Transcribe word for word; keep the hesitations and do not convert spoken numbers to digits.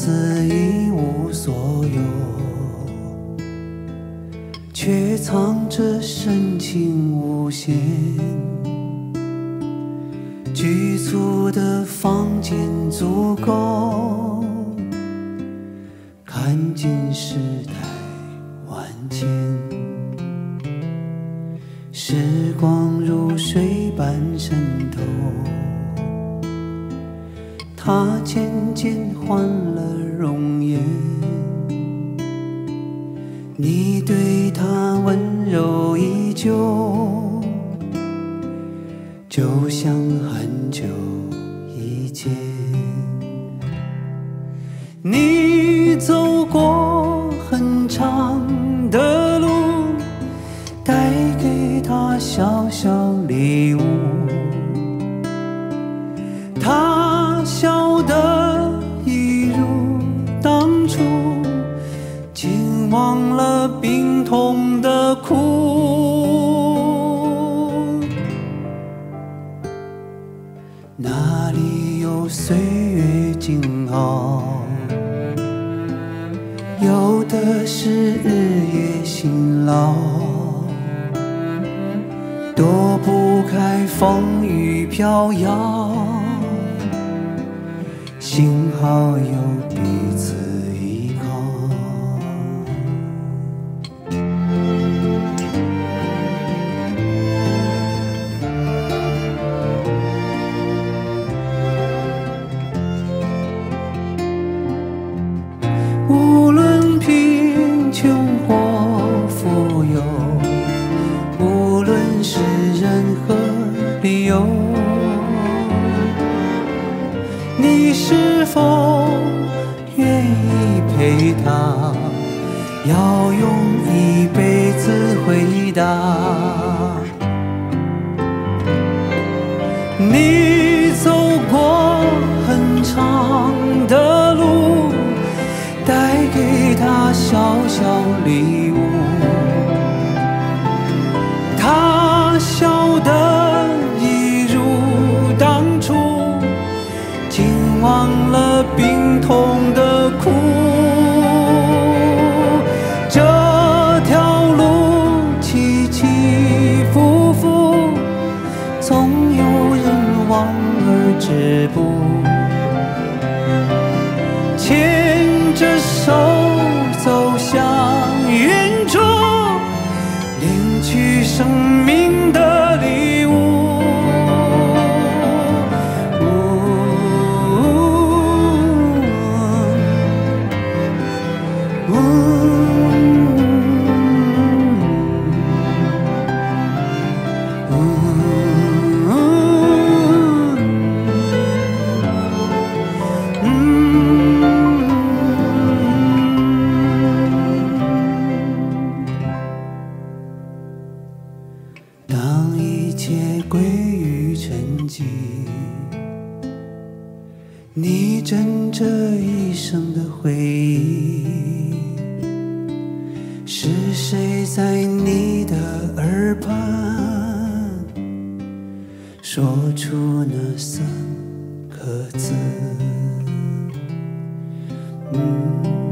似一无所有，却藏着深情无限。局促的房间足够看尽时代万千，时光如水般渗透，它渐渐换了容颜。你对它温柔依旧，就像很久以前。你走过很长的路，带给他小小礼物，他笑得一如当初，竟忘了病痛的苦。哪里有岁月静好，有的是日夜辛劳，躲不开风雨飘摇，幸好有彼此依靠。无论贫穷或富有，无论是任何理由，你是否愿意陪他，要用一辈子回答。你走过很长的路，带给他小小礼物，他笑得一如当初，竟忘了病痛的苦。这条路起起伏伏，总有人望而止步，牵着手走向远处，领取生命的礼物。当一切归于沉寂，你枕着一生的回忆，是谁在你的耳畔说出那三个字？嗯